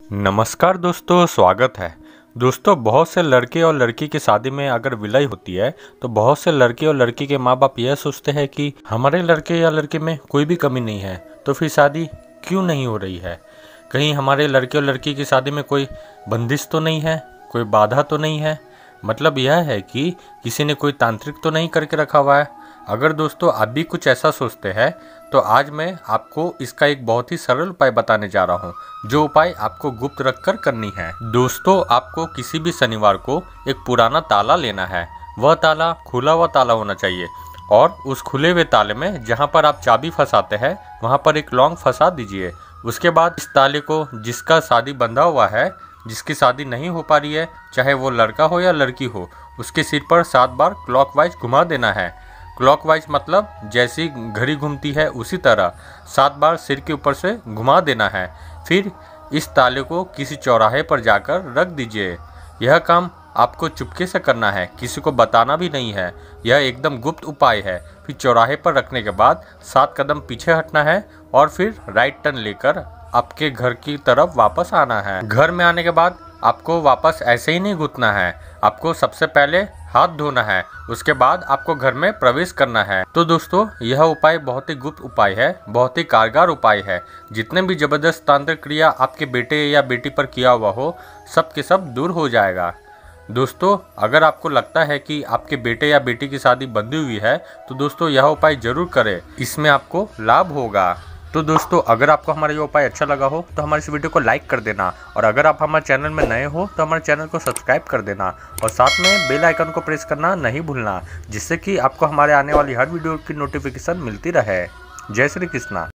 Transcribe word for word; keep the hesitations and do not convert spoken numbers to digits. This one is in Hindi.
नमस्कार दोस्तों, स्वागत है। दोस्तों, बहुत से लड़के और लड़की की शादी में अगर विलय होती है तो बहुत से लड़के और लड़की के माँ बाप यह सोचते हैं कि हमारे लड़के या लड़के में कोई भी कमी नहीं है, तो फिर शादी क्यों नहीं हो रही है। कहीं हमारे लड़के और लड़की की शादी में कोई बंदिश तो नहीं है, कोई बाधा तो नहीं है। मतलब यह है कि किसी ने कोई तांत्रिक तो नहीं करके रखा हुआ है। अगर दोस्तों आप भी कुछ ऐसा सोचते हैं तो आज मैं आपको इसका एक बहुत ही सरल उपाय बताने जा रहा हूँ, जो उपाय आपको गुप्त रखकर करनी है। दोस्तों, आपको किसी भी शनिवार को एक पुराना ताला लेना है। वह ताला खुला हुआ ताला होना चाहिए और उस खुले हुए ताले में जहाँ पर आप चाबी फंसाते हैं वहाँ पर एक लौंग फंसा दीजिए। उसके बाद इस ताले को जिसका शादी बंधा हुआ है, जिसकी शादी नहीं हो पा रही है, चाहे वो लड़का हो या लड़की हो, उसके सिर पर सात बार क्लॉकवाइज घुमा देना है। क्लॉकवाइज मतलब जैसी घड़ी घूमती है उसी तरह सात बार सिर के ऊपर से घुमा देना है। फिर इस ताले को किसी चौराहे पर जाकर रख दीजिए। यह काम आपको चुपके से करना है, किसी को बताना भी नहीं है। यह एकदम गुप्त उपाय है। फिर चौराहे पर रखने के बाद सात कदम पीछे हटना है और फिर राइट टर्न लेकर आपके घर की तरफ वापस आना है। घर में आने के बाद आपको वापस ऐसे ही नहीं घुसना है, आपको सबसे पहले हाथ धोना है, उसके बाद आपको घर में प्रवेश करना है। तो दोस्तों, यह उपाय बहुत ही गुप्त उपाय है, बहुत ही कारगर उपाय है। जितने भी जबरदस्त तांत्रिक क्रिया आपके बेटे या बेटी पर किया हुआ हो, सब के सब दूर हो जाएगा। दोस्तों, अगर आपको लगता है कि आपके बेटे या बेटी की शादी बंधी हुई है तो दोस्तों यह उपाय जरूर करें, इसमें आपको लाभ होगा। तो दोस्तों, अगर आपको हमारा ये उपाय अच्छा लगा हो तो हमारे इस वीडियो को लाइक कर देना, और अगर आप हमारे चैनल में नए हो तो हमारे चैनल को सब्सक्राइब कर देना और साथ में बेल आइकन को प्रेस करना नहीं भूलना, जिससे कि आपको हमारे आने वाली हर वीडियो की नोटिफिकेशन मिलती रहे। जय श्री कृष्णा।